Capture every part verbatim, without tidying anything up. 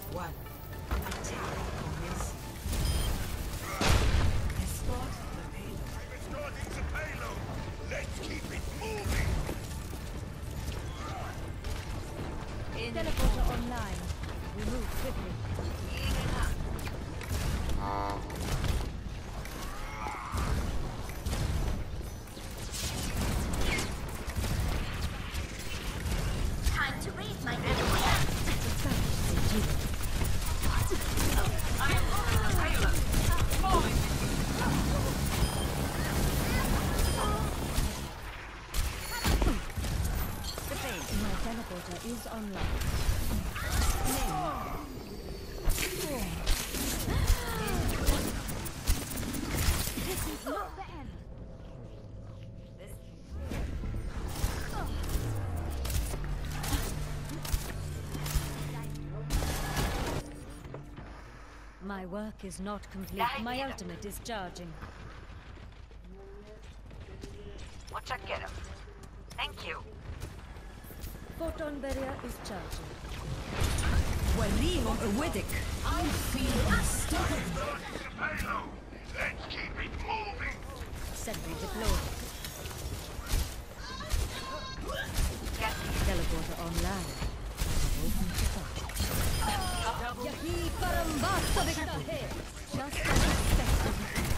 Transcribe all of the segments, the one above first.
one. Attack commence. Escort the payload. I'm escorting the payload. Let's keep it moving. Teleporter online. We move quickly. Time to raise my enemy. I am on the payload. Falling. My teleporter is online. This is not the end. My work is not complete. My ultimate is charging. Watch out, get him. Thank you. Photon barrier is charging. Walimo Awedic. I feel unstoppable. Escorting the payload. Let's keep it moving. Sentry deployed. Teleporter online. Open to fire. Yahi parambasta viktahe. Just as expected.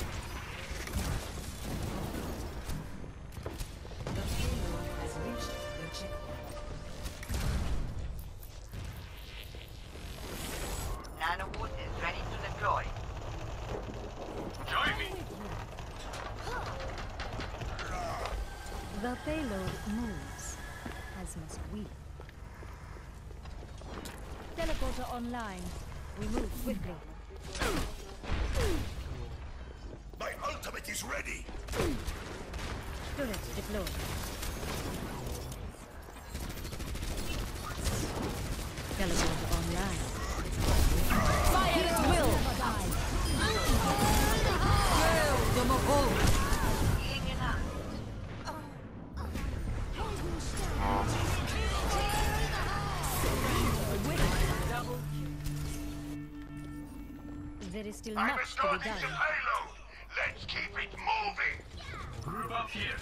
The payload has reached the checkpoint. Nanowood is ready to deploy. Join me. The payload moves, as must we. Teleporter online. We move quickly. My ultimate is ready. Turret deployed. Teleporter online. Fire at will! The Mogul. There is still I'm much to be escorting the done. payload. Let's keep it moving. Group up here.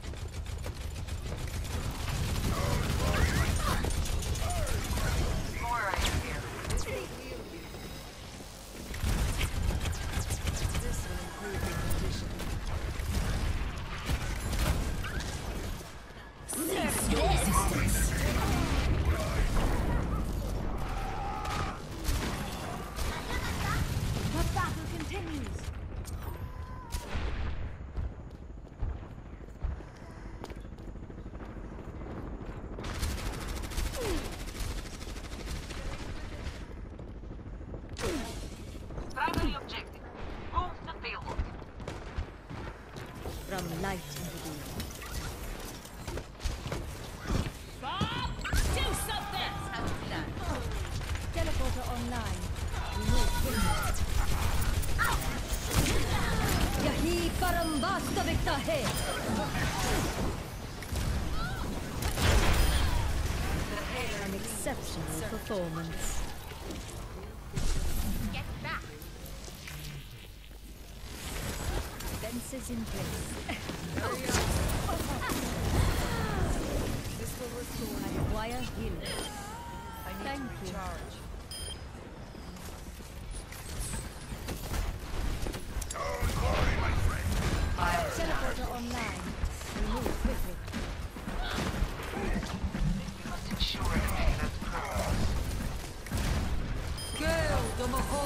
More right here. This will improve the condition. Cease your resistance. The battle continues. Primary objective. Move the payload. From light into being. Do something! How to plan. Teleporter online. We move quickly. Yahi parambasta viktahe. An exceptional performance. Get back! Fences in place. This will restore I acquire healing. I need Thank to you. recharge. Don't worry, my friend. Teleporter online. We move quickly. We must ensure a payload progress. Kill the Mogul.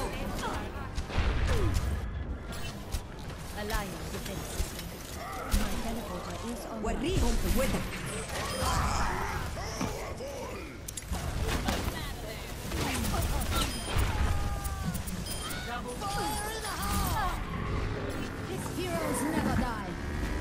Alliance defense system. My teleporter is on. Walimo Awedic. His heroes never die.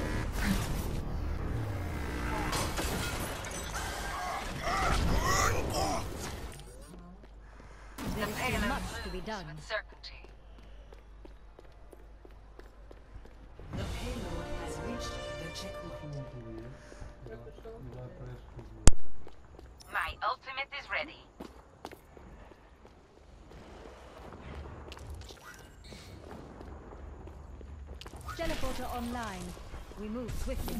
There is still much to be done. With certainty. The payload has reached the checkpoint. My ultimate is ready. Teleporter online. We move swiftly.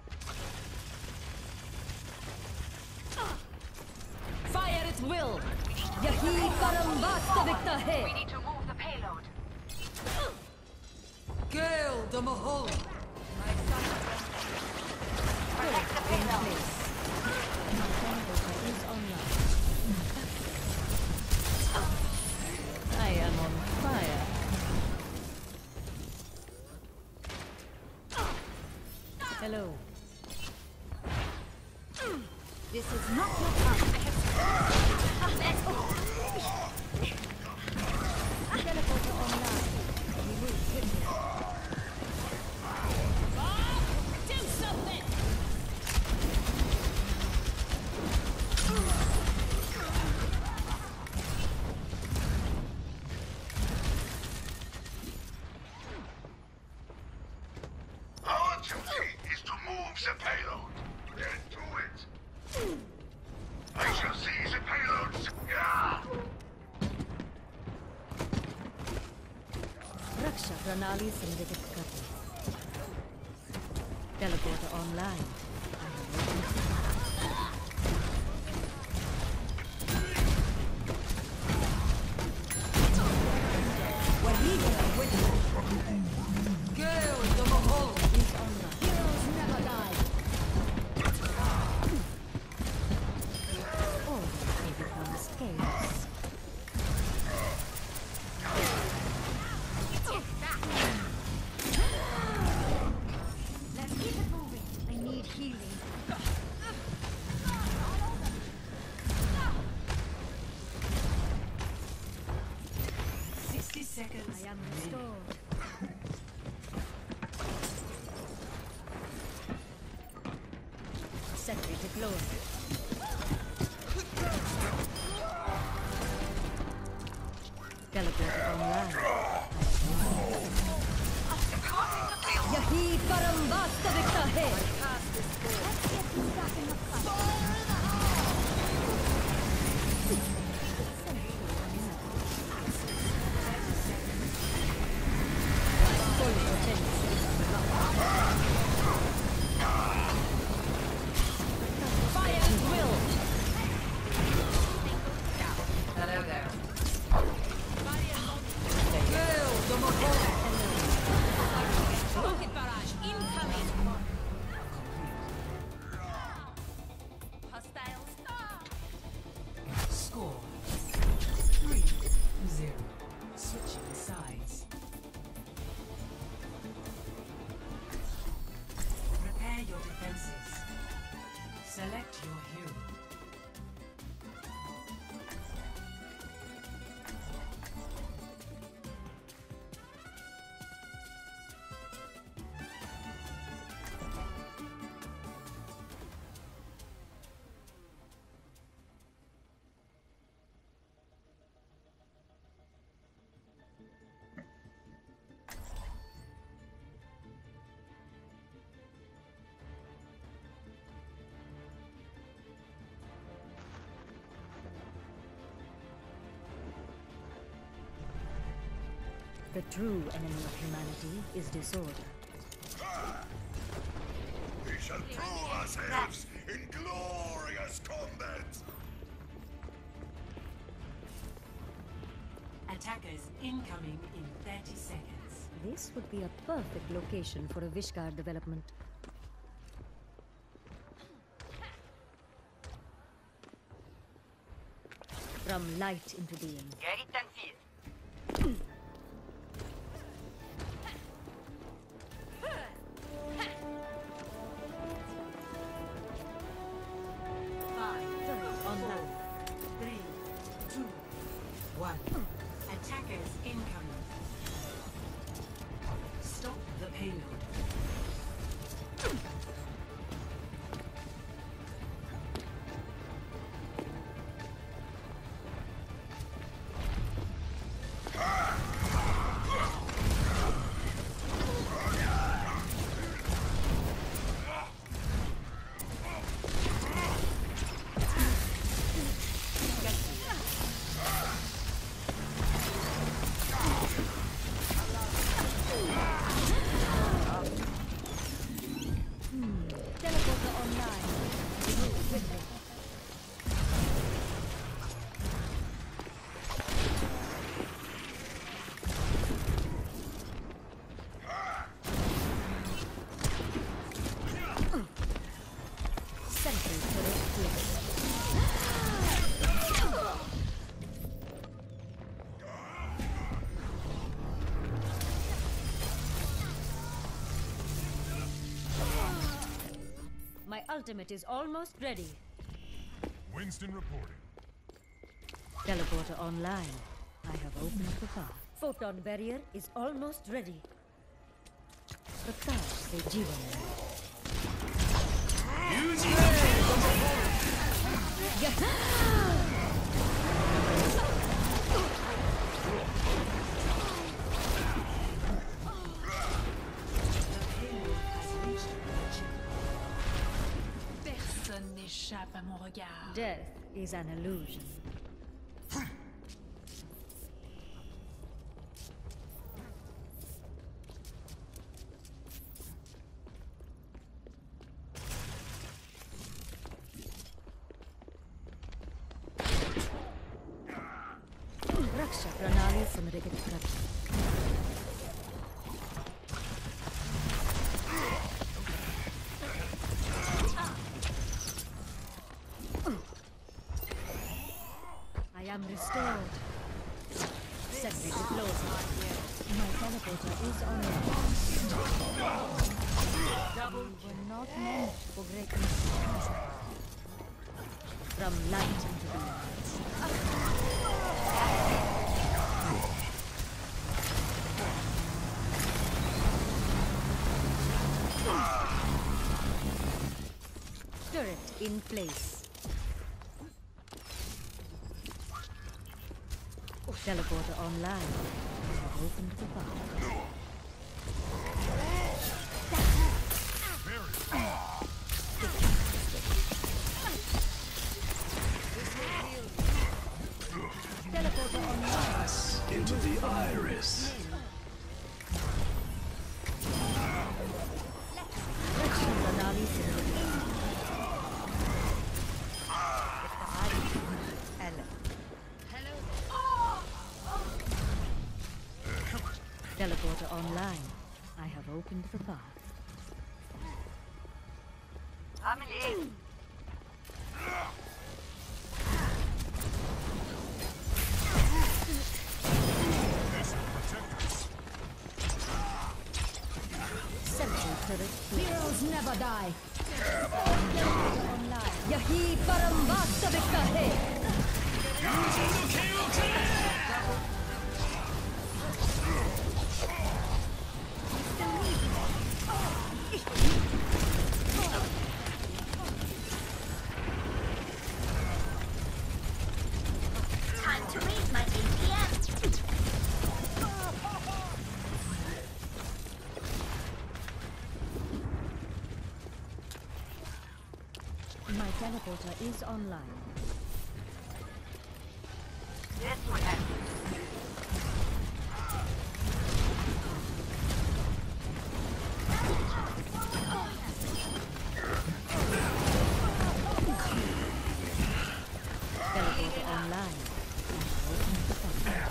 Fire at will! Yahi Karambasta Victor We He! need to move the payload. Gale the Mahol! Protect the payload. Teleporter is online. I am on fire. Hello. This is not your time. Teleporter online. We move quickly. Do something! Our duty is to move the payload. Then do it. I shall see the payloads. Yeah. Raksha Pranali Samriddhit Kati. Teleporter online. Gale the Mahol! Is online. Heroes never die. Or they become chaos. Let's keep it moving. I need healing. Sixty seconds. I am restored. Sentry deployed. Teleporter online. Yahi Parambasta Victor He! Let's get you back in the fight. Full potential. Fire at will! Hello there. Gale the Mahol! Rocket barrage incoming! Hostiles. Score three zero. Switching sides. Prepare your defenses. Select your hero. The true enemy of humanity is disorder. We shall prove ourselves in glorious combat. Attackers incoming in thirty seconds. This would be a perfect location for a Vishkar development. From light into being. Gerrit and Fiel. Five, Online. three, two, one. Attackers incoming. Stop the payload. ultimate is almost ready. Winston reporting. Teleporter online. I have opened the path. Photon barrier is almost ready. Prakash se jivan. Personne n'échappe à mon regard. Death is an illusion. Raksha Pranali Samrigat Raksha. I am restored. Sentry deployed. My teleporter is online. Double were not meant for greatness. From light into the light. Turret in place. Teleporter online. I have opened the path. Teleporter online. Into the iris. Raksha Pranali Teleporter online. I have opened the path. I'm in. Sentry turret. Heroes never die. Teleporter online. Yahi param vastavika hai. Time to raise my A P M. My teleporter is online. This one has Teleporter online. Open the path.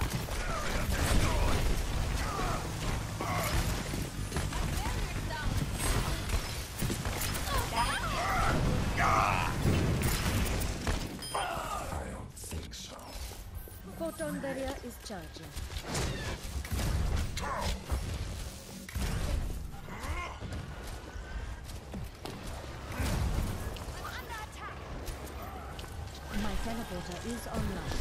I don't think so. Photon barrier is charging. My teleporter is online.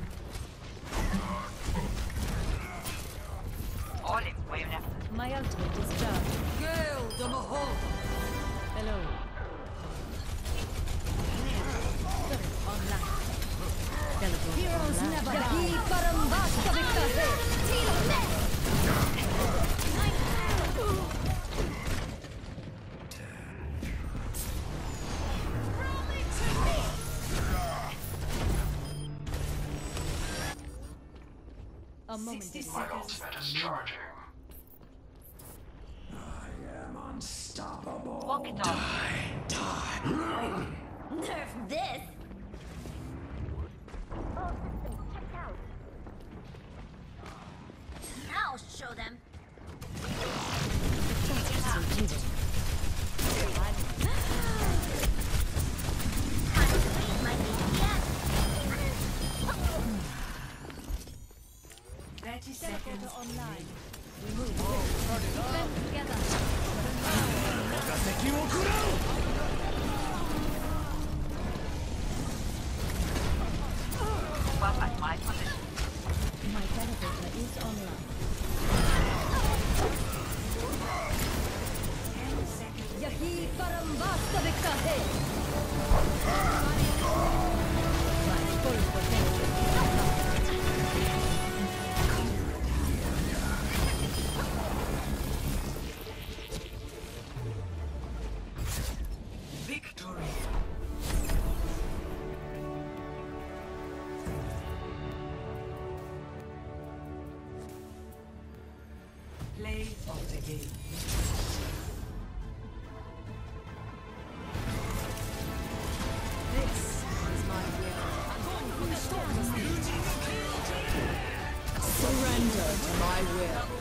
all in Wayne. My ultimate is charged. Girl de Mahol. Hello. Turret online. Teleporter Heroes online. never Yahi die. param vastavika hai. A moment. sixty My seconds. ultimate is charging. I am unstoppable. Walk it off. Nerf this. All systems checked out. I'll show them. Time to raise my A P M. thirty Teleporter seconds. online. We move. Defend together. position. My teleporter is online. Ten seconds. Yahi param vastabika hai. My full potential is unlocked. Victory. Play of the game. This is my will. Surrender to my will.